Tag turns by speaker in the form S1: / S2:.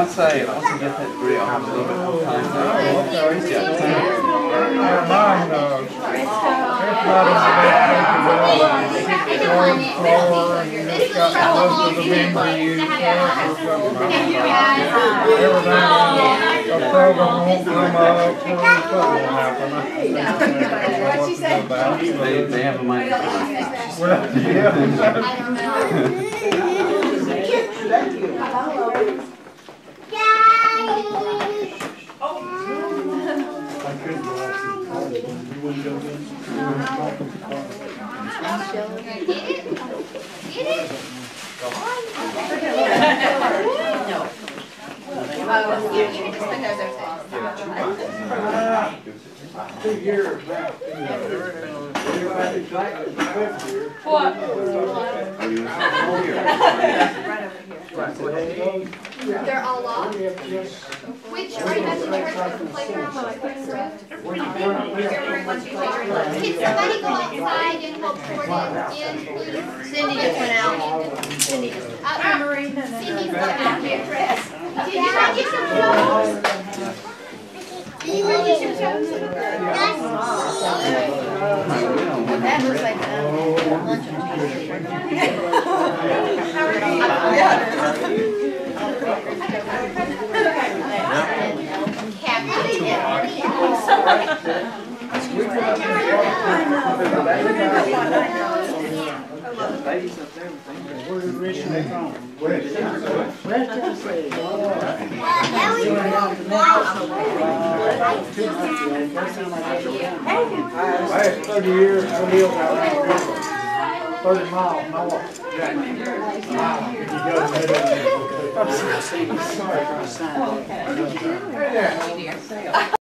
S1: say, once you get that degree, I'll have a little bit more time.
S2: What'd she say?
S1: They have a mic.
S2: What?
S3: They're all locked? Which are you guys in church with the playground? Can somebody go outside and help sort it in, please?
S2: Cindy just went out. Cindy just went out.
S3: Cindy's got that dress. Did you not get some clothes? Did you get some clothes?
S2: That looks like lunch on
S4: Where did Rich come from? West Tennessee. Last 30 years, I lived out there, 30 miles north. If you go to the middle of the